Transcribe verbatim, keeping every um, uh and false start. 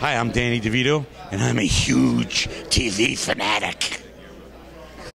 Hi, I'm Danny DeVito, and I'm a huge T V fanatic.